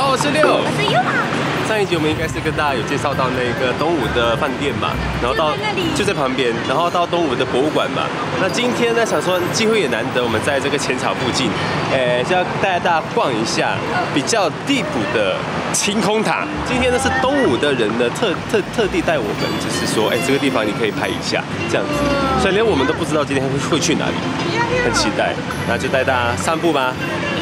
好，我是六， 我是 Yuma。 上一集我们应该是跟大家有介绍到那个东吴的饭店嘛，然后到就在旁边，然后到东吴的博物馆嘛。那今天呢，想说机会也难得，我们在这个浅草附近，就要带大家逛一下比较地补的晴空塔。今天呢是东吴的人呢特地带我们，就是说，这个地方你可以拍一下这样子，所以连我们都不知道今天会去哪里，很期待。那就带大家散步吧。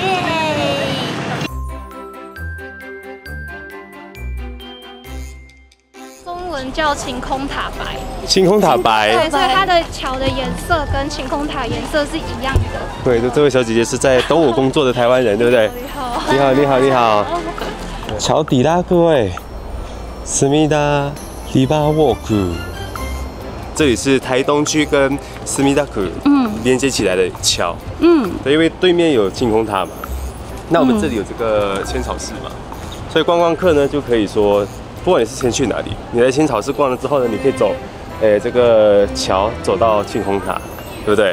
中文叫晴空塔白。 晴空塔白。 对，所以它的桥的颜色跟晴空塔颜色是一样的。 对，这位小姐姐是在东吴工作的台湾人，对不对？你好，你好，你好。桥底啦，各位。思密达迪巴沃库，这里是台东区跟思密达区连接起来的桥。对，因为对面有晴空塔嘛，那我们这里有这个浅草寺嘛，所以观光客呢就可以说，不管你是先去哪里，你来浅草寺逛了之后呢，你可以走，这个桥走到晴空塔，对不对？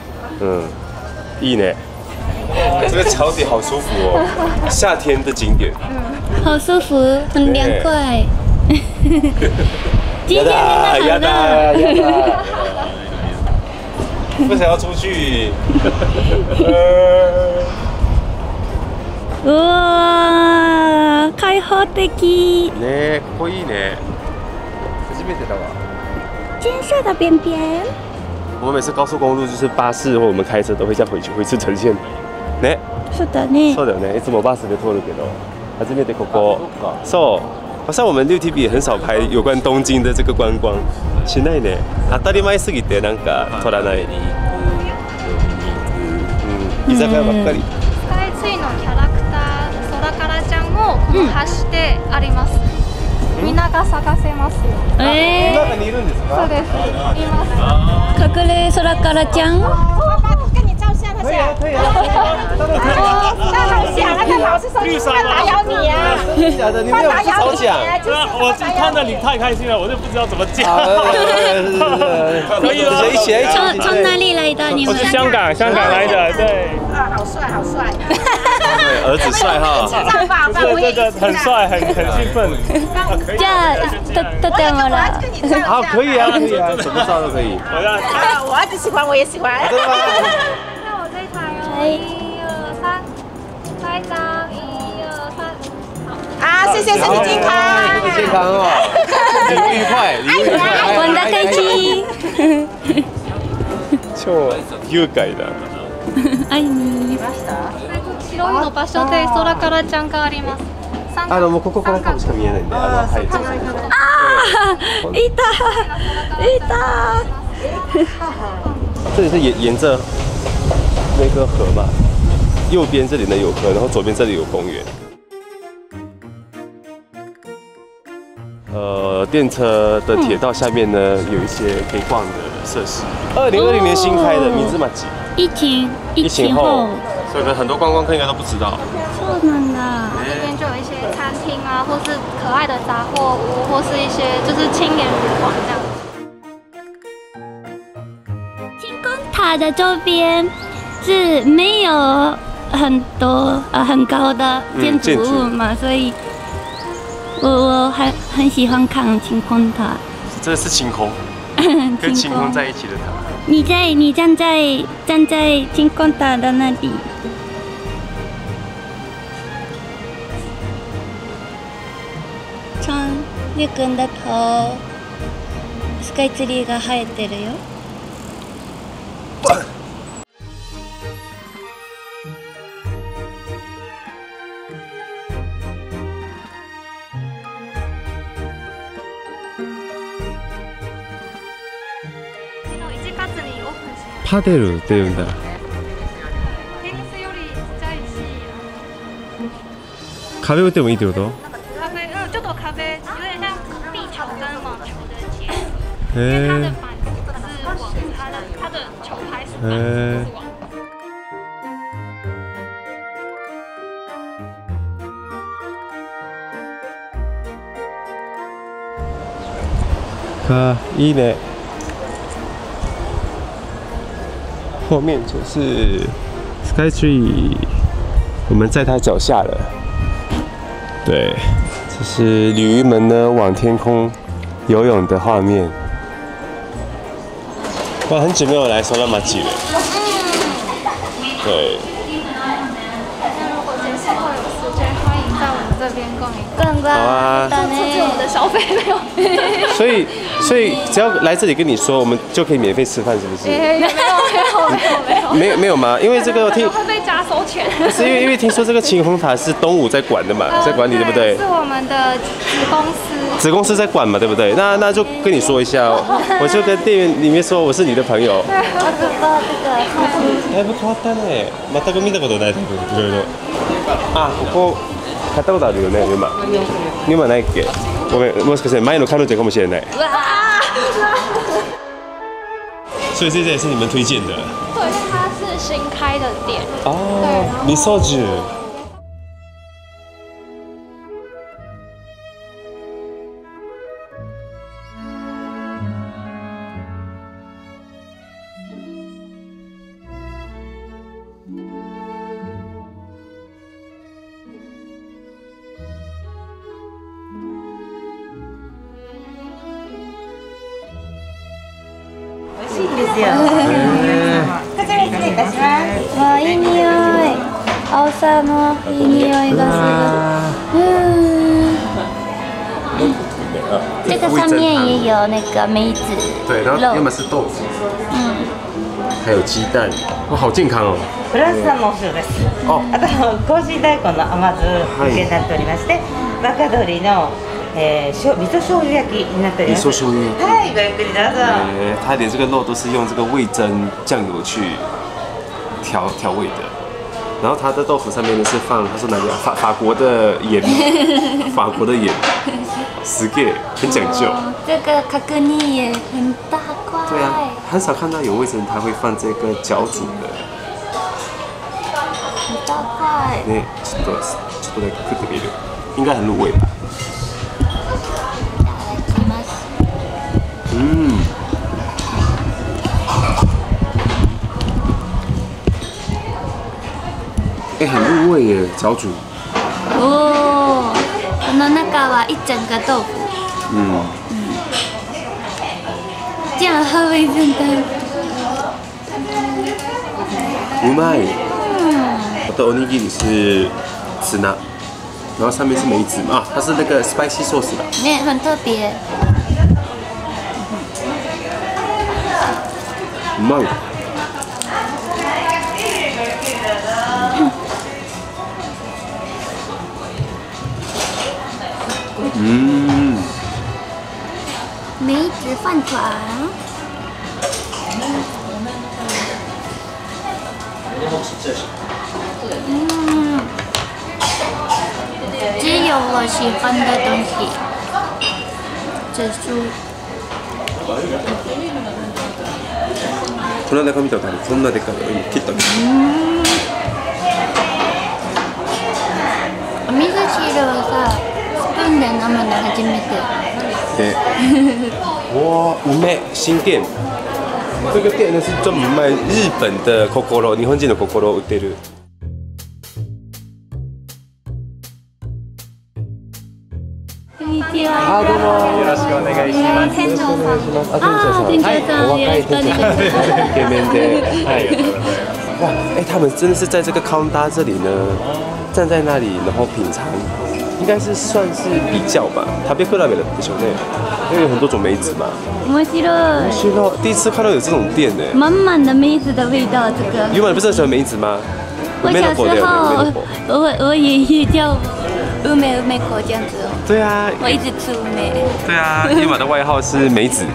呢。这个桥底好舒服哦，夏天的景点。 好舒服，很凉快。今天真的好热。 不想要出去。 哇，開放的。 ね、ここいいね。初めてだわ。 金色的边边。 我们每次高速公路就是巴士或我们開車都會這樣回去呈現。ね。 是的ね。 そうだよね。いつもバスで通るけど、初めてここ。そう。好像我们6TV 也很少拍有关东京的这个观光。しないね。当たり前すぎてなんか撮らない。居酒屋ばっかり。 スカイツリーのキャラクターソラカラちゃんもこの橋であります。みんなが探せます。 中にいるんですか？ そうです。います。 隠れ空からちゃん。 可以啊，可以啊。 很想那个老师说你会打扰你啊？ 真的假的？你没有抽奖？ 我看到你太开心了，我就不知道怎么讲。 可以吗？一起来， 从哪里来的？你们？ 我是香港来的，对。 啊，好帅，好帅！ 对，儿子帅哈。 这个很帅，很兴奋。 じゃあとてもら。 好，可以啊，可以啊，什么照都可以。 我儿子喜欢，我也喜欢。 真的吗？ 那我这一台哦，1、2、3，拍张，1、2、3。 啊，谢谢，身体健康， 身体健康哦，礼物愉快，礼物愉快。 玩得开心。 超優雅だ。 愛に。 白いの場所でソラカラちゃんがあります。 もうここから多分しか見えないんで、はい。 いた。 这里是沿着那个河嘛，右边这里呢有河，然后左边这里有公园。电车的铁道下面呢有一些可以逛的设施。2020年新开的米兹马吉。 疫情后， 所以呢很多观光客应该都不知道。 そうなんだ。 这边就有一些餐厅啊，或是可爱的杂货屋，或是一些就是青年旅馆这样。 晴空塔的周边是没有很多很高的建筑物嘛，所以我很喜欢看晴空塔。 这是晴空，跟晴空在一起的塔。 你站在晴空塔的那里。ゆうくんだとスカイツリーが生えてるよ。 1月にオープンします。 パデルって言うんだ。 テニスよりちっちゃいし、 壁打ってもいいってこと？ 壁，ちょっと壁有点像壁球跟网球的结合，因为它的板是网，它的球拍是网。 いいね。后面就是 Skytree， 我们在它脚下了。 对，这是鲤鱼门呢往天空游泳的画面。哇，很久没有来收到马吉了。对。 如果节气后有时间，欢迎在我们这边逛一逛。 逛好啊。 逛， 促进我们的消费没有？ 所以只要来这里跟你说，我们就可以免费吃饭，是不是？没有吗？因为这个听会被加收钱。 是因为听说这个晴空塔是东武在管的嘛，在管理对不对？ 是我们的子公司。 子公司在管嘛，对不对？那就跟你说一下哦，我就跟店员里面说我是你的朋友。だいぶ変わったね。全く見たことない。いろいろ。あ、ここ買ったことあるよね、今ないっけ？ごめん、もしかして前の彼女かもしれない。所以这家也是你们推荐的。 对，它是新开的店。 哦，味噌汁。 美味しいですよ。こちら失礼いたします。 わあ、いい匂い。青さのいい匂いがする。这个上面也有那个梅子对，然后原本是豆腐，还有鸡蛋，哇，好健康哦。 フランス産のお塩です。あと甲子大根の甘酢漬けになっておりまして、若鶏の味噌醤油焼きになっております。 味噌醤油。 はい、ごゆっくりどうぞ。 它连这个肉都是用这个味噌酱油去调味的。然后它的豆腐上面呢是放，他说哪里啊？法国的盐，法国的盐，すげえ很讲究。 这个角煮也很大块。 对啊，很少看到有味噌它会放这个脚煮的。 很大块。 ね、ちょっとだけ食ってみる。应该很入味吧。很入味耶，脚煮。 哦，この中は一整个豆腐。这样喝味噌汤。 うまい。我的おにぎり是ツナ，然后上面是梅子嘛，它是那个 spicy sauce 吧？ ね、很特别。 うまい。 梅子饭团。只有我喜欢的东西。紫苏。 この中見たことある。こんなでかいの今切ったけど。 お味噌汁はさ、スプーンで飲むの初めて。 哇，五妹新店，这个店呢是专门卖日本的 Kokoro， 日本人的 Kokoro 売ってる。 こんにちは。 どうも。 よろしくお願いします。 店長さん。店長さん、よろしくお願いします。 イケメンで。はい。哇，他们真的是在这个康达这里呢，站在那里，然后品尝。应该是算是比较吧，食べ比べ的でしょうね，因为有很多种梅子嘛。 面白い。 第一次看到有这种店呢。 满满的梅子的味道，这个。 原本不是很喜欢梅子吗？ 我小时候，我爷爷叫梅口这样子哦。 对啊。 我一直吃梅。 对啊，伊玛的外号是梅子。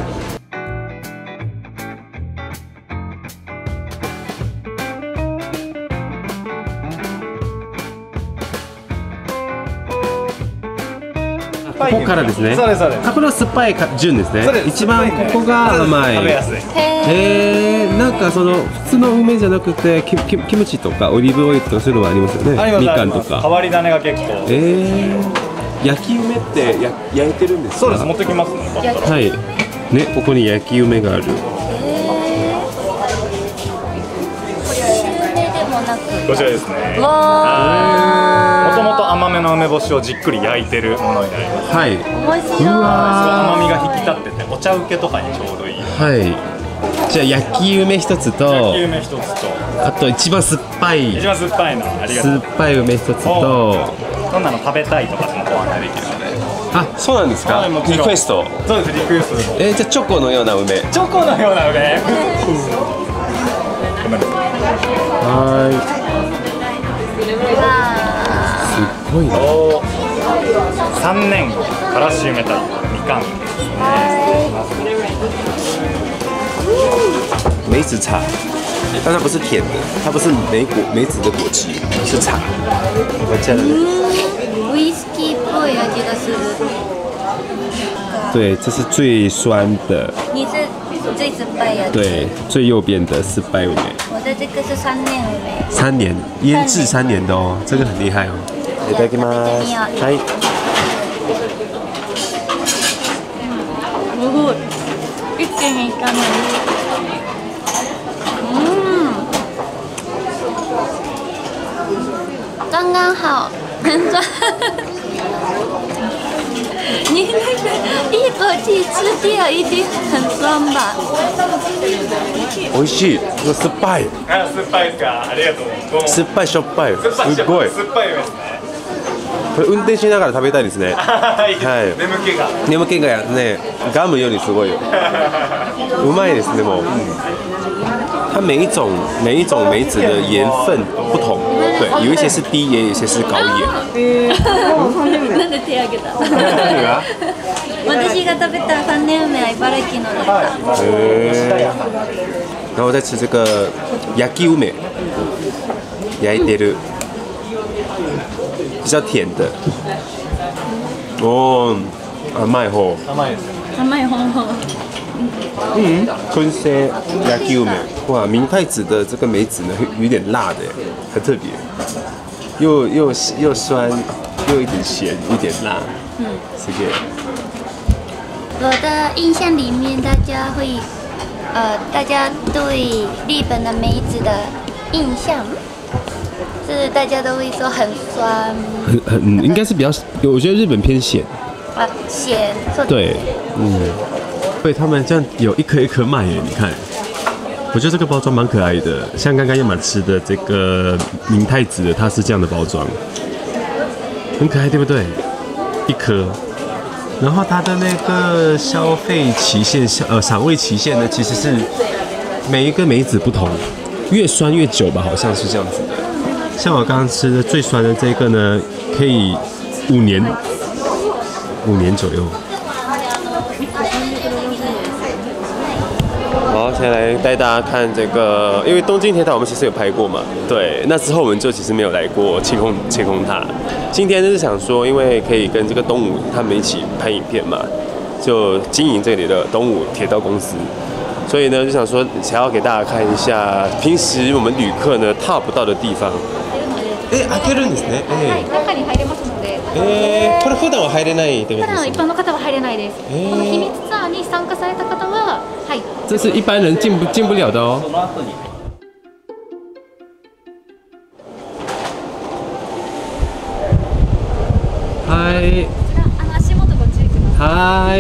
ここからですね。 そうですそうです。 これは酸っぱい順ですね。 そうです。 一番ここが甘い。 食べやすい。 なんかその普通の梅じゃなくてキムチとかオリーブオイルとかそういうのはありますよね。みかんとか。 変わり種が結構。 焼き梅って焼いてるんですか。 そうです。持ってきますね。 はい。ね、ここに焼き梅がある。 梅でもなく。 こちらですね。 わもともと甘めの梅干しをじっくり焼いてるものになります。 はい。 ー、面白い。 甘みが引き立っててお茶受けとかにちょうどいい。 はい。じゃあ焼き梅一つと、 焼き梅一つとあと一番酸っぱい一番酸っぱいのありがとう。 酸っぱい梅一つと、 どんなの食べたいとかでもご案内できるので。 あ、そうなんですかはいもちろんリクエスト。 そうです、リクエストでも。 じゃあチョコのような梅。 チョコのような梅。ごめんなさい。 はい。すっごいな。 お3年からし梅たいみかんですね。 梅子茶，但它不是甜的，它不是梅子的果汁，是茶。我加了。 ウイスキーっぽい味がする。 对，这是最酸的， 你是最酸っぱいやつ。 对，最右边的是白梅， 我的这个是3年梅。 3年腌制3年的哦，这个很厉害哦。いただきます。はい。 すごい。一気にいかない。刚刚好，很酸。你那个一口气吃掉，一定很酸吧？ 美味しい。酸っぱい。 あ、酸っぱいですか。ありがとう。 酸っぱいしょっぱい。すごい。 酸っぱい梅ですね。 これ運転しながら食べたいですね。はい眠気が。 眠気がね、ガムよりすごいよ。うまいですねもう。它每一种梅子的盐分不同，对，有一些是低盐，有些是高盐。 なんで手挙げた？私が食べた3年梅は茨城のでした。 然后再吃这个焼き梅，焼いてる，比较甜的。哦，甘い方。 甘いです。 甘い方。 春生焼き梅，哇，明太子的这个梅子呢，有点辣的，很特别，又酸，又有一点咸，一点辣，是个。 我的印象里面，大家对日本的梅子的印象是大家都会说很酸， 应该是比较，我觉得日本偏咸。 咸。 对，对他们这样有一颗一颗卖耶，你看，我觉得这个包装蛮可爱的，像刚刚亚马吃的这个明太子的，它是这样的包装，很可爱，对不对？一颗，然后它的那个消费期限，赏味期限呢，其实是每一个梅子不同，越酸越久吧，好像是这样子的。像我刚刚吃的最酸的这个呢，可以5年左右。好，现在来带大家看这个，因为东京铁塔我们其实有拍过嘛，对，那之后我们就其实没有来过晴空塔。今天就是想说，因为可以跟这个东武他们一起拍影片嘛，就经营这里的东武铁道公司，所以呢就想说想要给大家看一下平时我们旅客呢踏不到的地方。開けるんですね。 中に入れますので。 これ普段は入れないってことですか？ 普段一般の方は入れないです。この秘密ツアーに参加された方は、はい。 这是一般人进不了的哦。はい。 足元ご注意ください。 はい。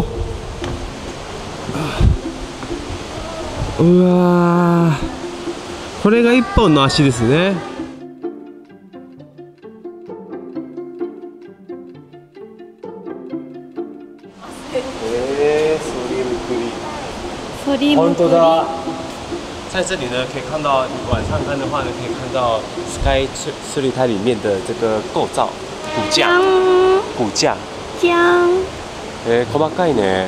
うわー、これが1本の足ですね。 本当だ。 在这里呢，可以看到晚上看的话呢，可以看到 Sky Tree 它里面的这个构造骨架。 じゃん。 細かいね。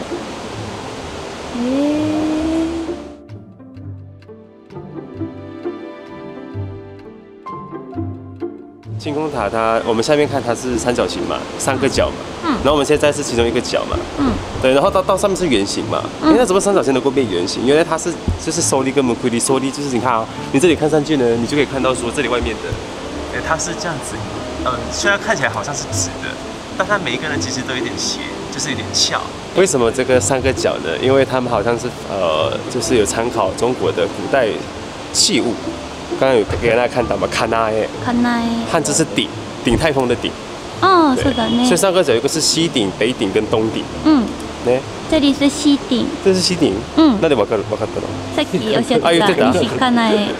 晴空塔我们下面看它是三角形嘛，3个角嘛，然后我们现在是其中一个角嘛，对，然后到上面是圆形嘛，那怎么三角形能够变圆形？原来它是就是收力跟门亏力，收力就是你看啊，你这里看上去呢，你就可以看到说这里外面的，它是这样子，虽然看起来好像是直的，但它每一个人其实都有点斜，就是有点翘。为什么这个3个角呢？因为他们好像是就是有参考中国的古代器物。 刚刚有给大家看到嘛，卡纳耶，汉字是顶，顶泰丰的顶。 哦，是的呢。 所以上课有一个是西顶、北顶跟东顶。 嗯。 呢。 这里是西顶。 这是西顶。 嗯。 那你分かったの？ さっき教えてた西カナエ。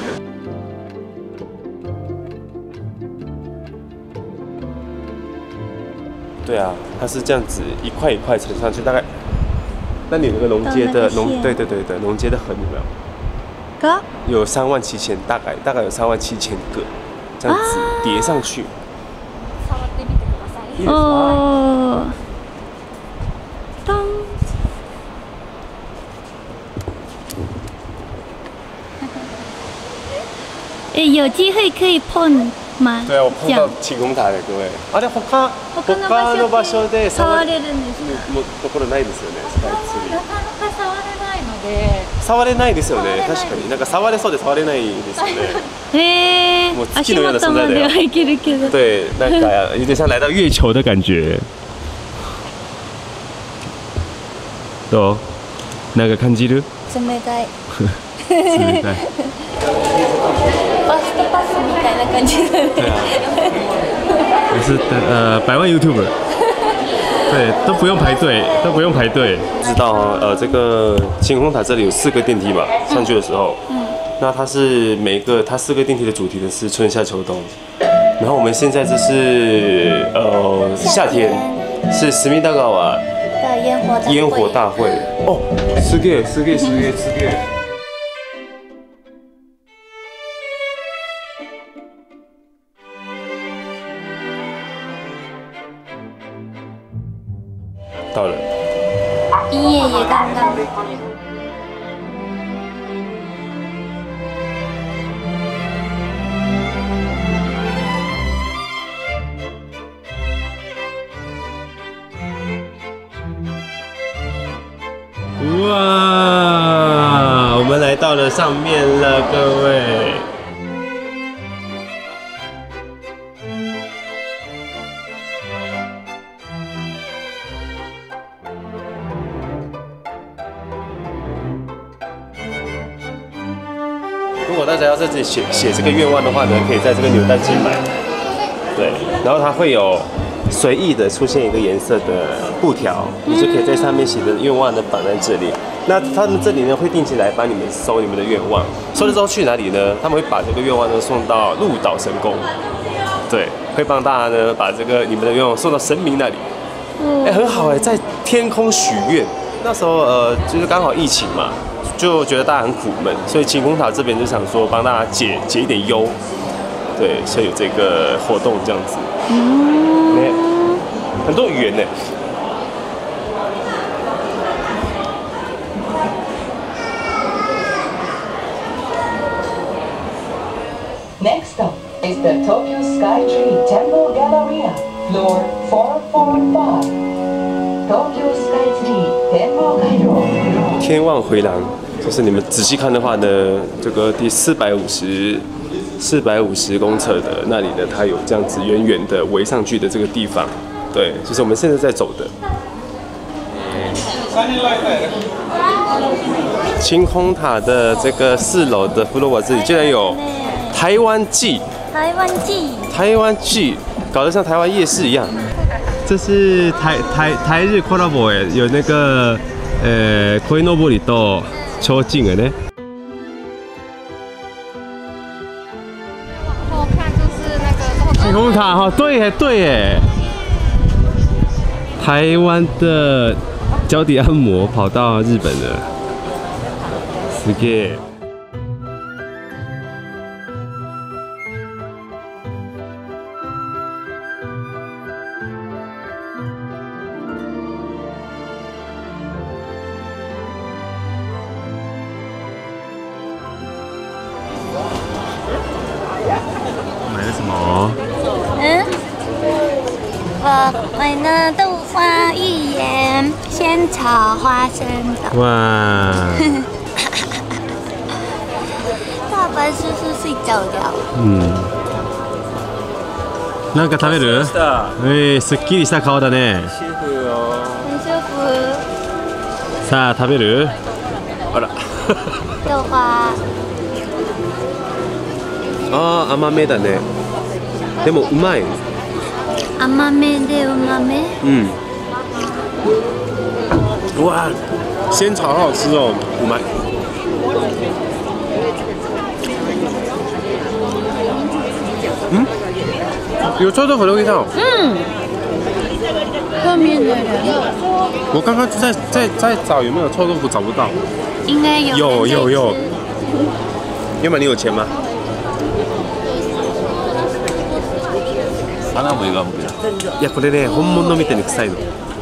对啊，它是这样子一块一块层上去，大概。那你那个农街的对的农街的横有没有？有37000，大概有37000个，这样子叠上去。 哦。当。有机会可以碰吗？ 对啊，我碰到晴空塔的各位。あれ他の場所で触れるんですか？ ところないですよね。スカイツリー。 なかなか触れないので。 触れないですよね。確かになんか触れそうで触れないですよね。もう月のような存在だよ。对，那个有点像来到月球的感觉。どう？なんか感じる？ 冷たい。 冷たい。 ファストパスみたいな感じ的。 对啊。我是100万 YouTuber。对，都不用排队，知道这个晴空塔这里有4个电梯嘛，上去的时候。那它是它4个电梯的主题呢是春夏秋冬。然后我们现在这是夏天，是思密达川的烟火大会。哦，すげえ。到了。 音乐也刚刚。 哇，我们来到了上面了，各位。如果大家要在这里写这个愿望的话呢，可以在这个扭蛋机买。对，然后它会有随意的出现一个颜色的布条，你就可以在上面写的愿望呢绑在这里。那他们这里呢会定期来帮你们收你们的愿望，收了之后去哪里呢？他们会把这个愿望呢送到鹿岛神宫，对，会帮大家呢把这个你们的愿望送到神明那里。很好在天空许愿。那时候就是刚好疫情嘛。就觉得大家很苦闷，所以晴空塔这边就想说帮大家解一点忧，对，所以有这个活动这样子，很多语言呢。 Next up is the Tokyo Skytree Temple Galleria, floor 445. Tokyo Skytree Temple Galleria. 天望回廊。就是你们仔细看的话呢，这个第450公尺的那里呢，它有这样子圆圆的围上去的这个地方，对，就是我们现在在走的。晴空塔的这个4楼的フロア这里竟然有台湾祭，搞得像台湾夜市一样。这是台日 collab 哎，有那个鯉のぼりと。超近的呢。 往后看就是那个晴空塔哈，对耶。台湾的脚底按摩跑到日本了，すげえ。买了什么？ 我买了豆花芋圆，仙草花生的。 哇！ 大白叔叔睡觉了。 なんか食べる？すっきりした顔だね。 很舒服。 さあ食べる？あら。 豆花。 ああ、甘めだね。でもうまい。 甘めでうまめ。 嗯。哇，仙草好好吃哦，うまい。嗯，有臭豆腐的味道。 后面的人我刚刚在找有没有臭豆腐，找不到。 应该有。 有。要么你有钱吗？ 花も笑顔みたいな。 いやこれね本物みたいに臭いの。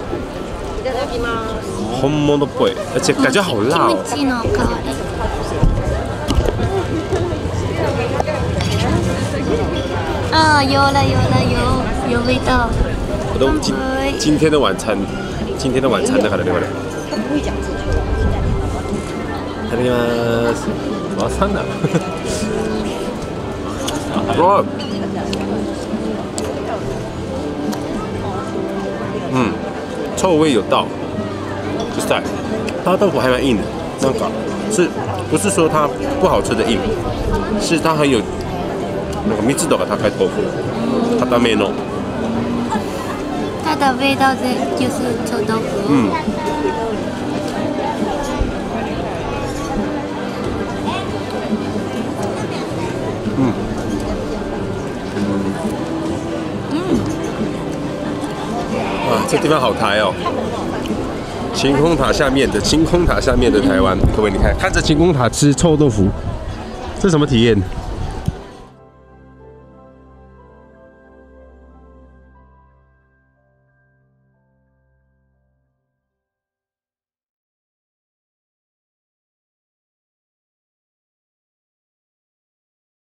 本物っぽい，而且感觉好辣哦。 キムチの香り。啊，有了，有味道。 我都今天的晚餐だからねこれ。いただきます。 和三だ。 哇，臭味有到，就是在它豆腐还蛮硬的，なんか不是说它不好吃的硬，是它很有那个密度が高い豆腐，硬めの。 它的味道就是臭豆腐。 哇，这地方好台哦！晴空塔下面的台湾，各位你看着晴空塔吃臭豆腐，这什么体验？